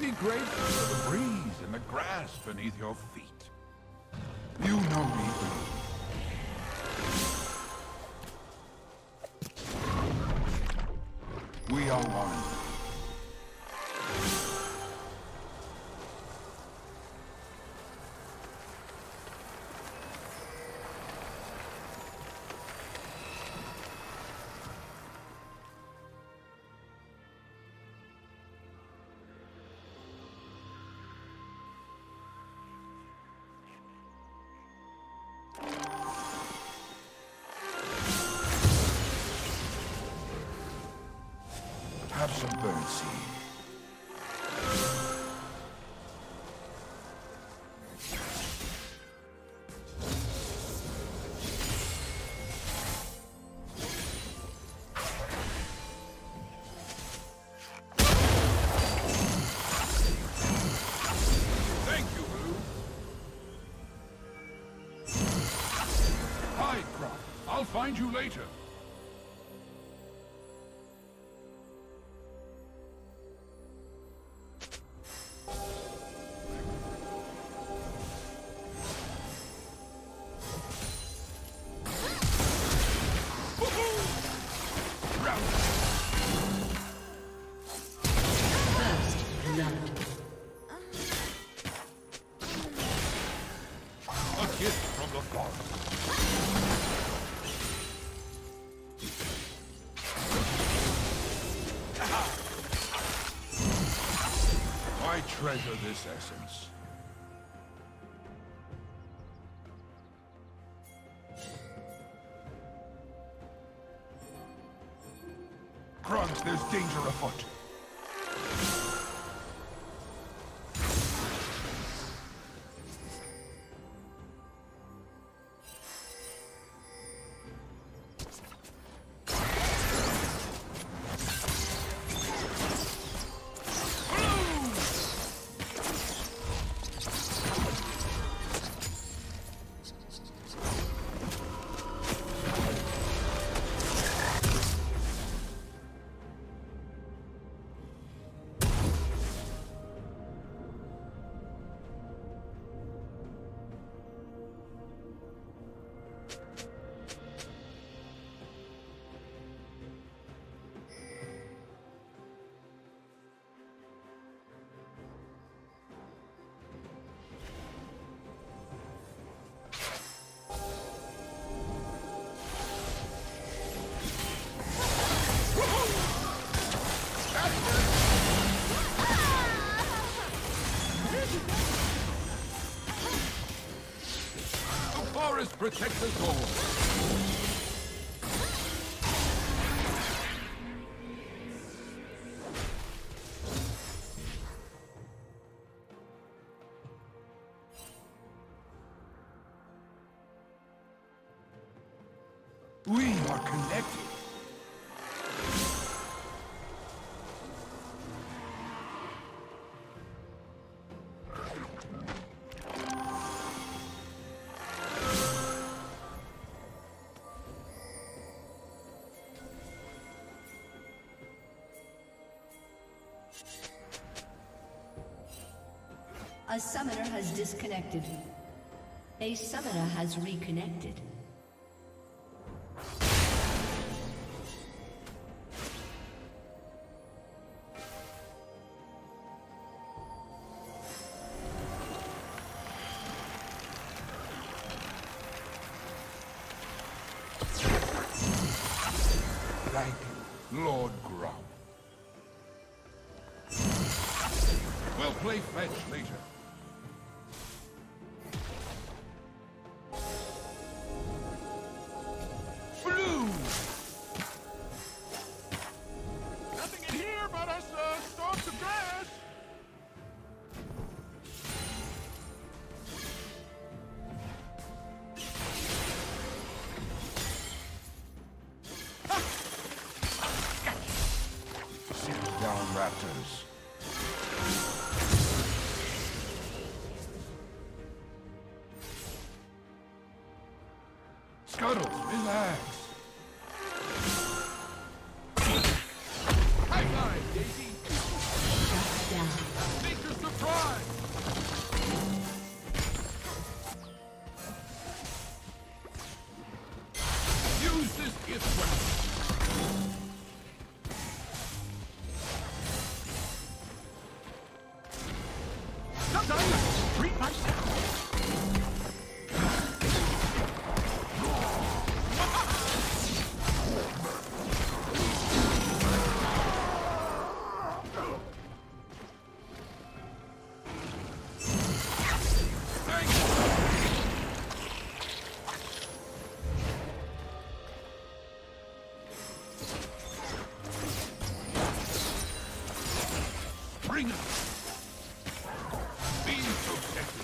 Be grateful for the breeze and the grass beneath your feet. You know me. We are one. Have some burn seed. Thank you, Blue. Hide, Crop. I'll find you later. I treasure this essence. Krugs, there's danger afoot. Protect us all. We are connected. A summoner has disconnected. A summoner has reconnected. Thank you, Lord Grum. We'll play fetch later. Blue! Nothing in here but us stalks of grass! Sit down, raptors. Scuttles, relax. High five, Daisy. Shut down. Big Bring it! Be protected!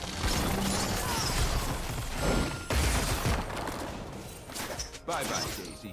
Bye-bye, Daisy.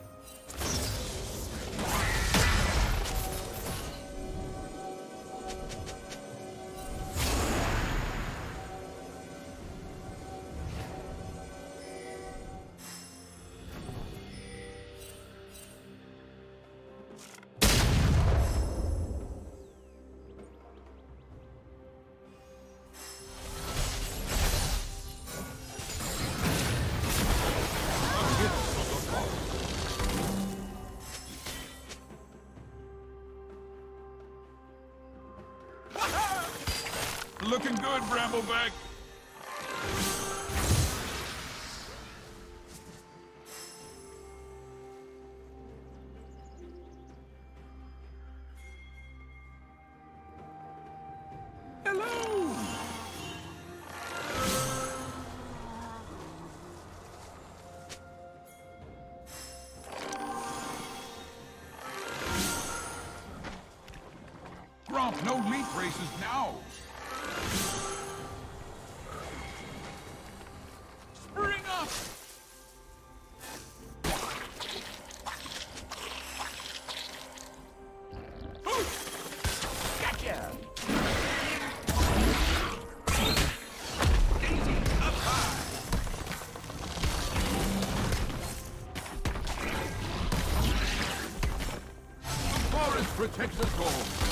Looking good, Brambleback. Hello. Gromp, no leap races now. Spring up! Gotcha! Daisy, up high! The forest protects us all.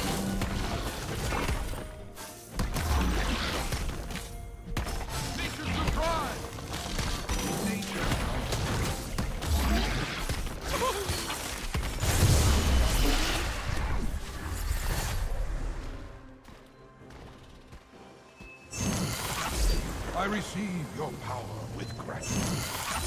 I receive your power with gratitude.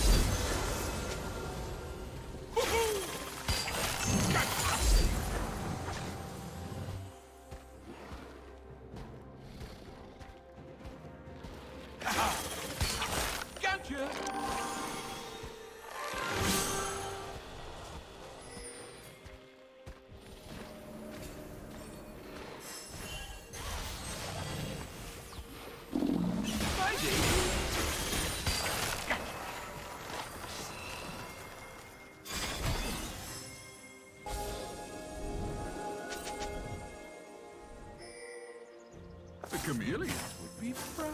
Gotcha! The chameleons would be proud.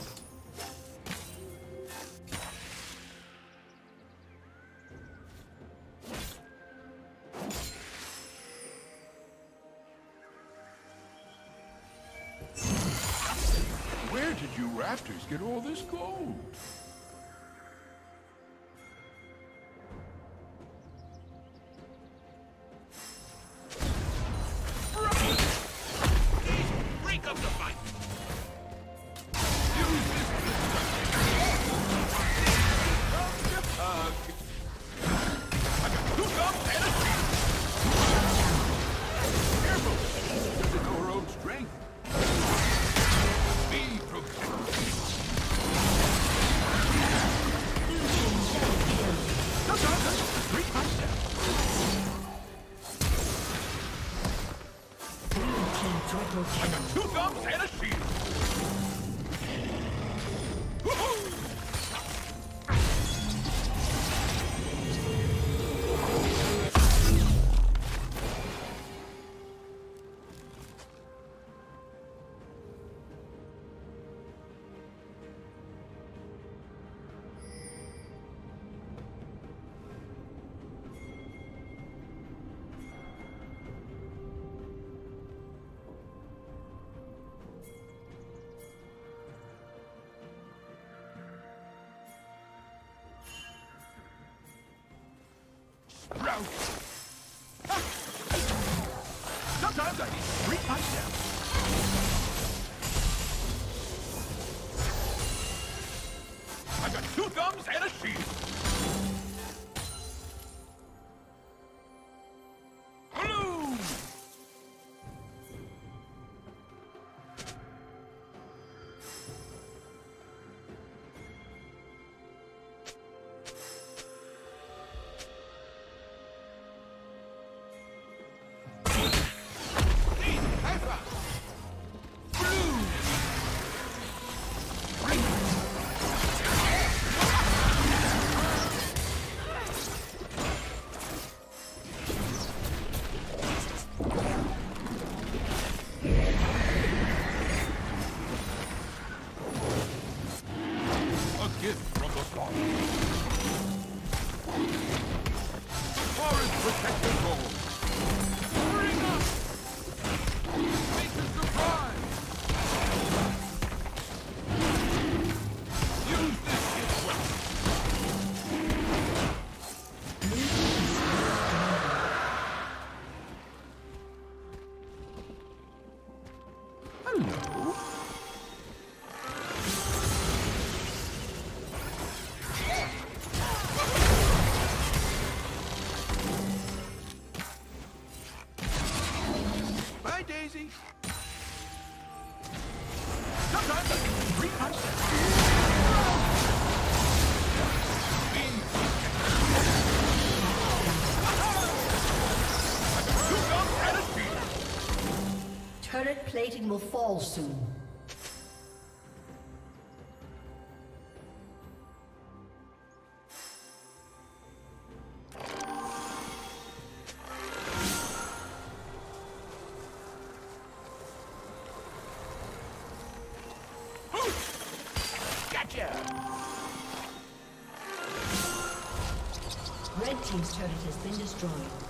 Where did you raptors get all this gold? Break up the fight! I got 2 thumbs and a shield! Sprout! Sometimes I need 3 myself. gums and a shield. Blue! Daisy. Sometimes I can three-punch them. Turret plating will fall soon. Red team's turret has been destroyed.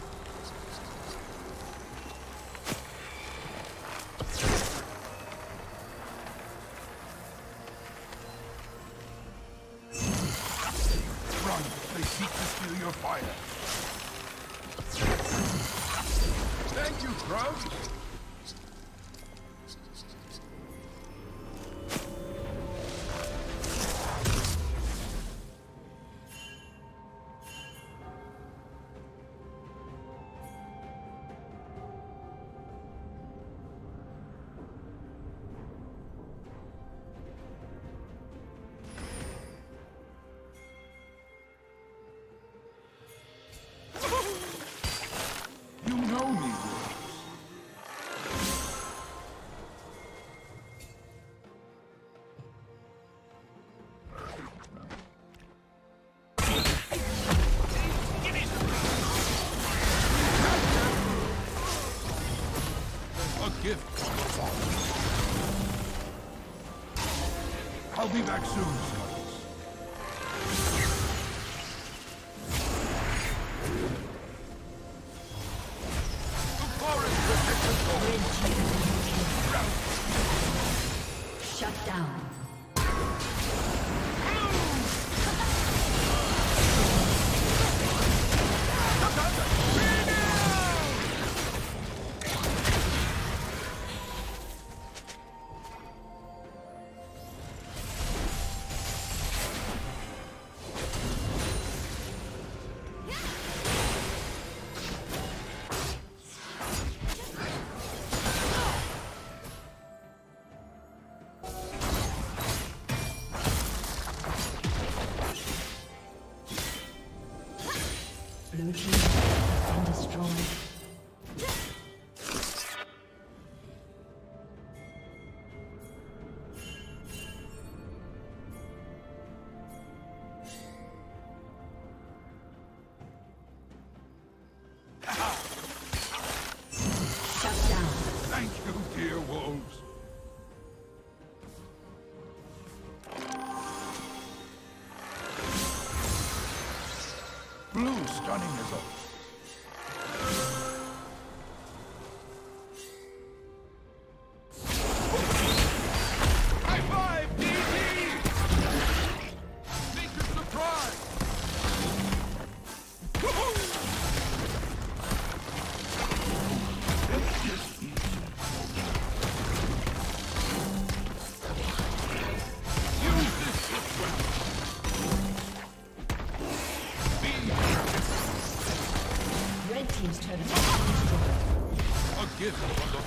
Run! They seek to steal your fire. Thank you, Grub. I'll be back soon, Skulls. The forest protects us all. Shut down.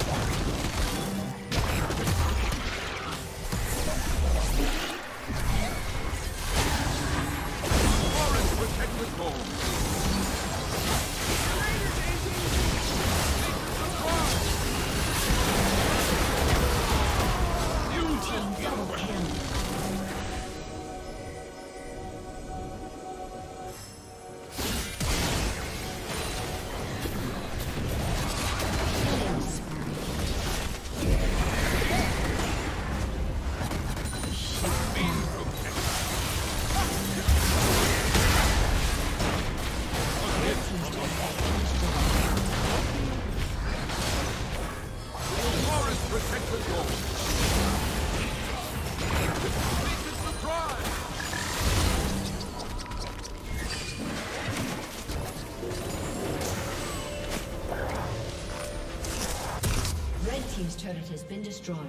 Team's turret has been destroyed.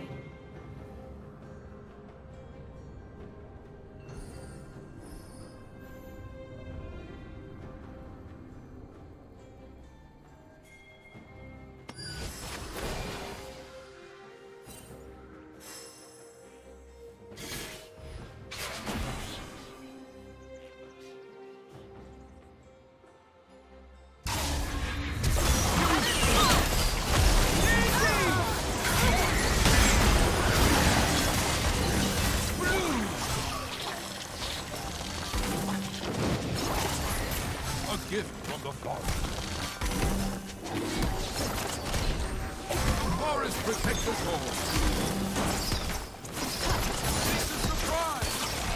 Gift from the forest. Forest protects us all. It's a surprise.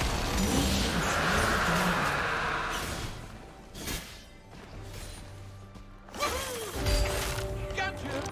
Gotcha.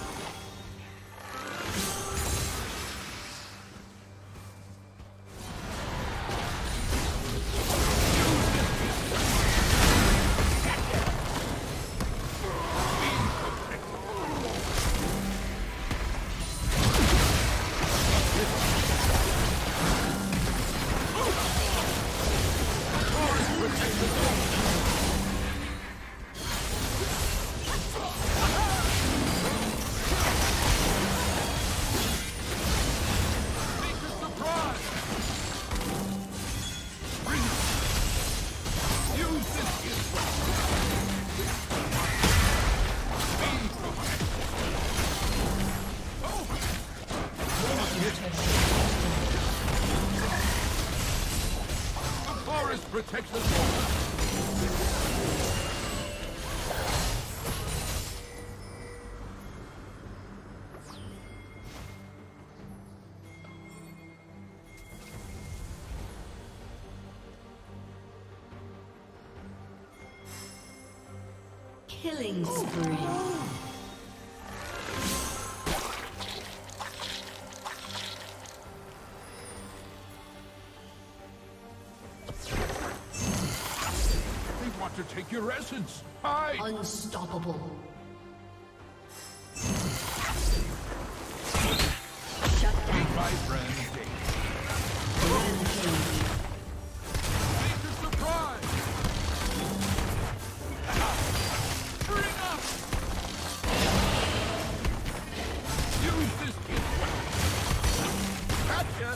Protect the forest. Killing spree. To take your essence. Hi. Unstoppable. My friend. Make a surprise. Bring up. Use this gift. Gotcha.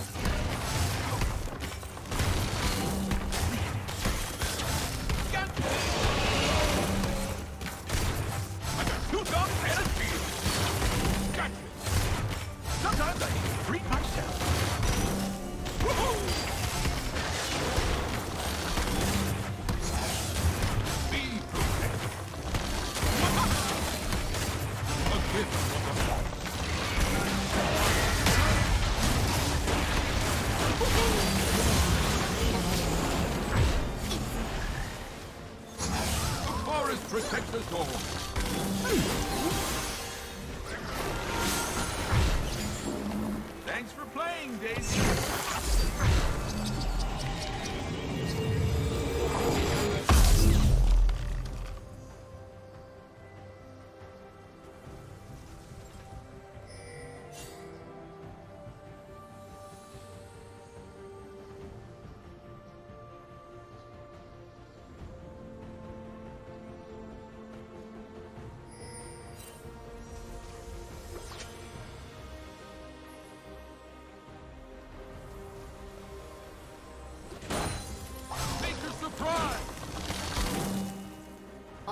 Protect us all. Thanks for playing, Daisy.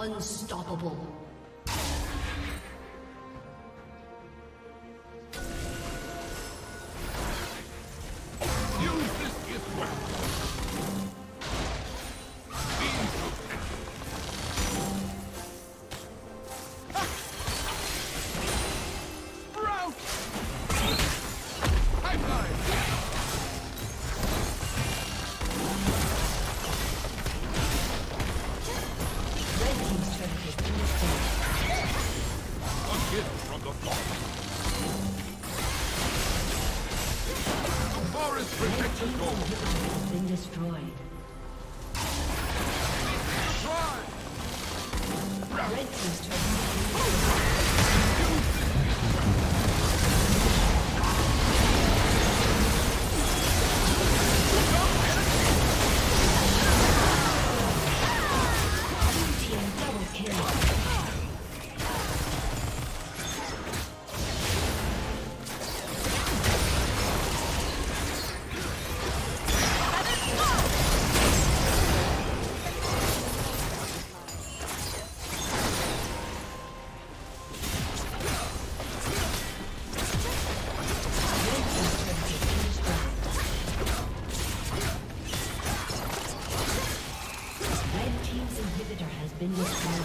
Unstoppable. Use this gift well. Sprout! Pipeline! Red team's turret has been destroyed. A gift from the forest. The forest protects the goal. Has been destroyed. Try! Red team's turret has been destroyed. Team double kill. Been destroyed.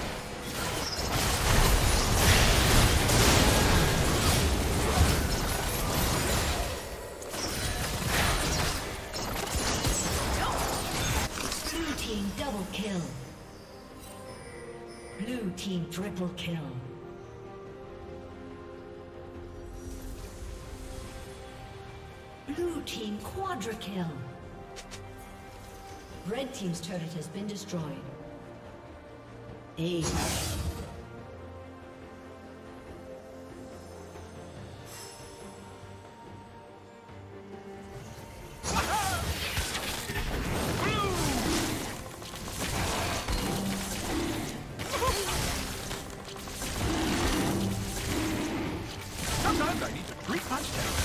Blue team double kill. Blue team triple kill. Blue team quadra kill. Red team's turret has been destroyed. Ace. Sometimes I need to pre-punch them.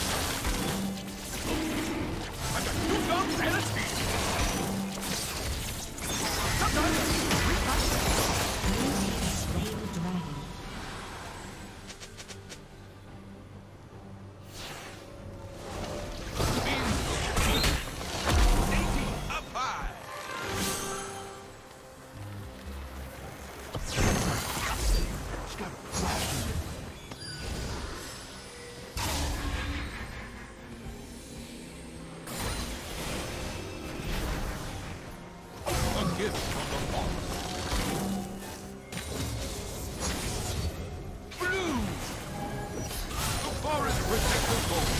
I've got 2 thumbs and a speed. Sometimes I need to pre-punch them. Slay the dragon. Up high. A gift from the forest. Blue! The forest protects the gold.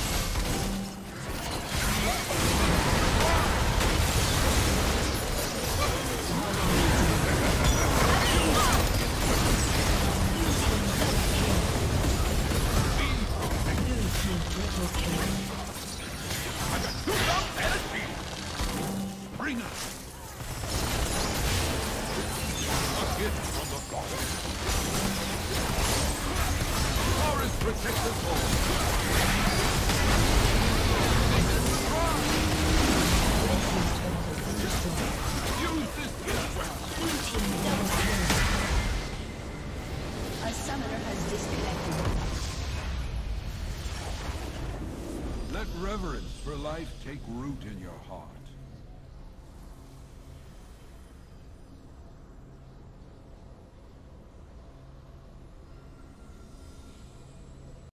I got 2 thumbs and a speed. Bring us. A gift from the forest. Forest protects us all. Use this gift well. A summoner has disconnected. Let reverence for life take root in your heart.